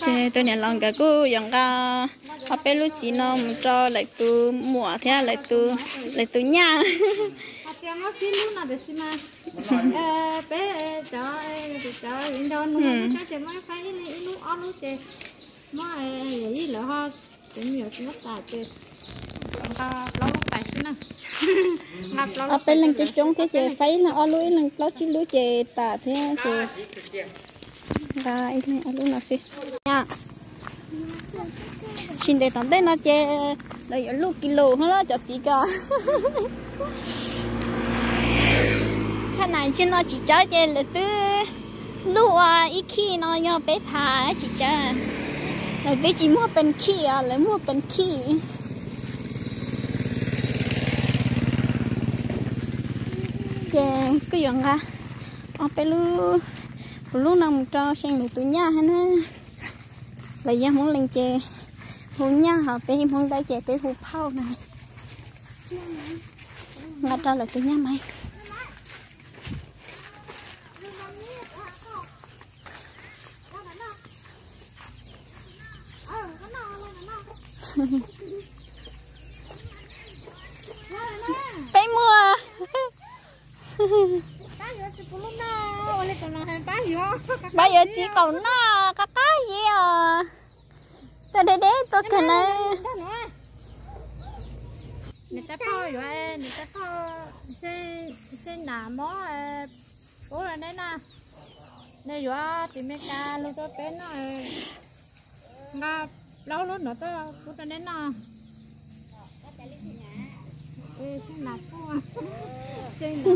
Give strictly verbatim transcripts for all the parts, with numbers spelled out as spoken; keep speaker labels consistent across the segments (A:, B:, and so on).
A: chế tôi nhận lòng cả cô giống cả họ bé lúc chỉ nó một cho lại từ mùa thế lại từ lại từ nhà
B: nó chỉ lúc nào được xem mà bé cho cho những đồ nuôi cái chơi mấy cái lúc ăn lúc chơi mà gì là họ cũng nhiều lúc tài chơi lâu lúc tài xí nè
A: ở bên lần chơi trống thế chơi phải là ăn lúc lần lâu chỉ lúc chơi tả thế chơi ra ít này ăn lúc nào xí nha xin để tận đây nó chơi là ở lúc kilo hết đó cho chị cả cái này trên nó chỉ chơi chơi là từ lúc à ít khi nó nhau bé thà chỉ chơi là bé chỉ mua bên khi à lấy mua bên khi chơi cái dạng à ở bên lu lúc nào cho sang được tụi nhà hay nữa là giờ muốn lên chơi hồ nhà họ bé muốn đây chơi cái hồ phao này ngắt ra là tụi nhà mày bé mua bây giờ chỉ còn nó cá cá gì à tôi để để tôi cái này
B: người ta phơi rồi người ta phơi xe xe nà mó bố là đấy nè này rồi tìm mấy cá lúc đó bé nó nga lâu luôn nữa tôi bố là đấy nè xe nà phô xe nà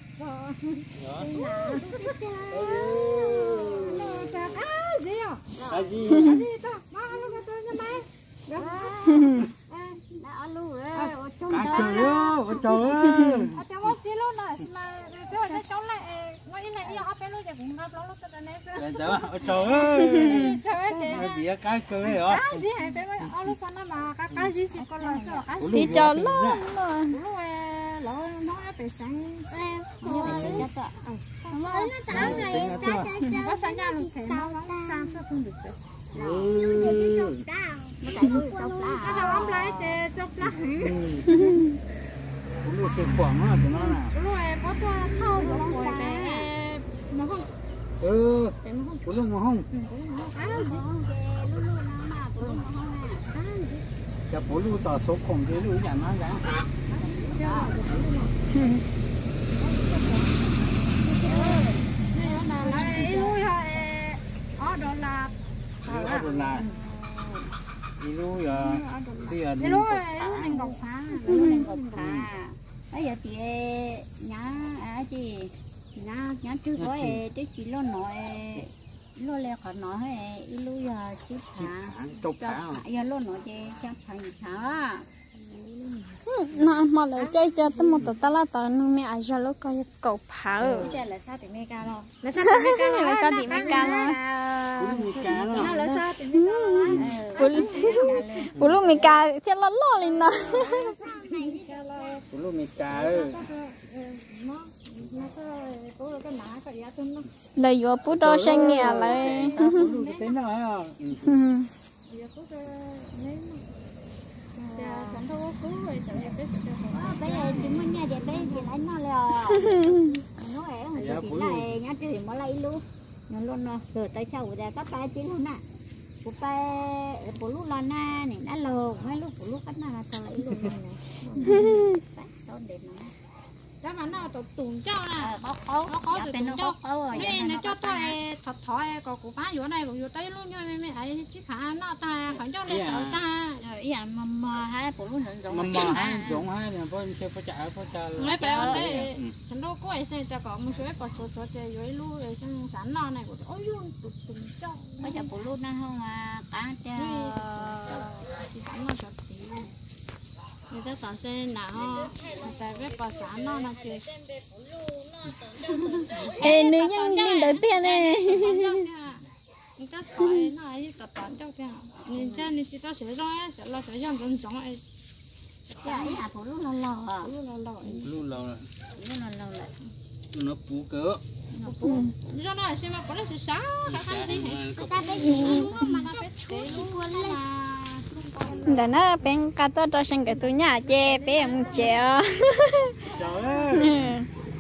B: gì à? À gì? À gì ta? Má alo cái tôi nhà mày. Ê, đã alo rồi. Ở trong đó. Ở trong ơi. Ở trong đó xí luôn rồi, mà tôi ở trong này, ngoài này đi học bên luôn thì cũng ngập lắm lúc tôi này.
C: Đấy đó, ở trong ơi.
B: Trời ơi,
C: cái gì cái cười hả?
B: Cái gì hay bên ngoài alo con nó mà cái cái gì xí con là sao cái gì?
A: Đi cho lắm rồi.
B: Lúc lỡ nó phải sáng em. Như vậy thì chắc ạ. Mới nó tao này ta có sáng ra luôn phải nó sang cho không được rồi.
C: Ừ.
B: Cái sao ông lấy để chụp lá.
C: Cũng được sự quảng á tụi nó nè.
B: Lúc này có tôi thâu rồi rồi bé mà không.
C: Ừ. Cũng luôn mà không. Chả bố lưu tỏ số khổng thế lưu nhà nó ra.
B: Đó là
C: đó là đi lui giờ bây giờ
B: đi lui mình gọc phá
D: mình gọc phá bây giờ thì nhá à chị nhá nhá chứ có chứ chỉ lo nói lo lẹ khỏi nói hay lui giờ chứ phá
C: chụp phá
D: giờ lo nói chứ chắc phải phá
A: nó mà lại chơi cho tôi một tờ ta là tờ nó mẹ ai cho lúc coi cầu phá
D: đây là sao thì mẹ ca lo
B: là sao thì mẹ ca lo
A: là sao thì mẹ ca lo
B: nó là sao thì mẹ ca lo
A: bố lúc mẹ ca thì nó lo lên nó
C: bố lúc mẹ ca ơi
A: đây vừa bố đo xanh nhẹ lại
C: bố lúc cái tên nào
B: chẳng đâu có rồi chẳng đẹp cái sự
D: bây giờ chỉ muốn nhà đẹp bây giờ lấy nó là nó ấy là chỉ này nhá chứ mà lấy luôn nó luôn rồi tới sau rồi các ba chứ luôn nè của ba của lúc là na này đã lồ mấy lúc của lúc cắt na là sao lấy luôn này cho đẹp nó
B: chắc mà nó tụt tùng cho nè
D: có có
B: nó có tụt tùng cho
D: rồi
B: nên nó cho tôi thật thỏi có của phá chỗ này của tây luôn như mấy ấy chứ khả nó ta phải cho lên tàu ta
D: ý là mà mà hai phụ nữ giống
C: mà mà hai giống hai là phải phải phải trả phải trả
B: lấy phải ở đây sản đâu có ấy sẽ cho có một số có số số chơi dưới luôn rồi sang sản non này của ôi luôn tụt tùng cho
D: bây giờ phụ nữ nó không à cá cho
B: sản non sạch người ta tỏ xe nào tại cái bà xã nó là chơi
A: ê nữ nhân mình đầu tiên này
B: người ta khỏi nó ấy tập tán cho cái nhìn cha nhìn chị ta sẽ rồi sẽ lo phải dọn dọn dọn ấy
D: dạ ý là phụ nữ lâu lâu à
B: luôn là lâu
C: luôn lâu rồi
D: phụ nữ lâu lại
C: nó bú cỡ
B: do đó xem mà có là sẽ sáng cái gì hết
D: ta cái gì
B: mà nó phải
A: đó nó bên cá to cho sinh cái tụi nhà chè bé em chè
C: Trời ơi.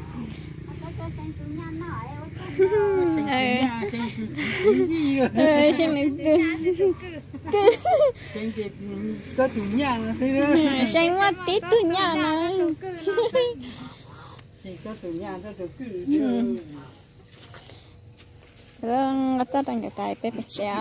A: ờ sinh này
C: Sinh chị có chủ nhà là thế nữa.
A: sinh quá tí tụi nhà nó
C: Sinh có chủ nhà có chủ cư.
A: rồi nó to đang cái tay bé bé chè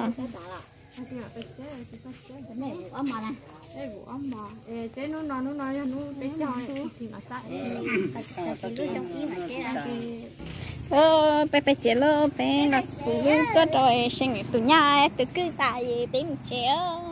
D: này ấm mà nè
B: Ê, vụ ấm mà. Ê, chế nó nói nó nói nó bé cho thì nó sai.
D: cái lưỡi trong ý mà cái là
A: ờ bé bé chè lo bé nó cũng có rồi sinh cái tụi nhà tụi cứ tại bé chè